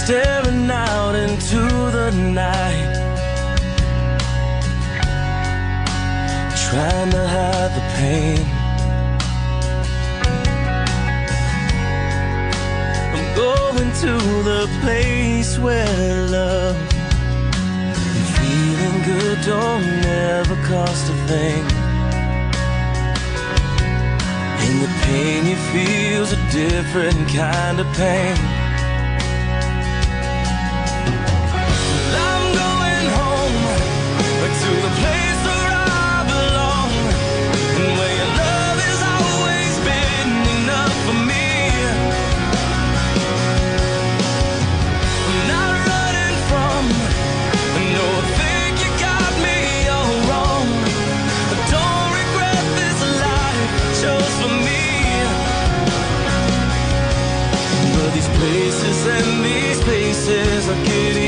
staring out into the night, trying to hide the pain. I'm going to the place where love and feeling good don't ever cost a thing. And the pain you feel's a different kind of pain. I'm going home, back to the place where I belong, and where your love has always been enough for me. I'm not running from, no, I think you got me all wrong. I don't regret this life chose for me. But these places and these places are getting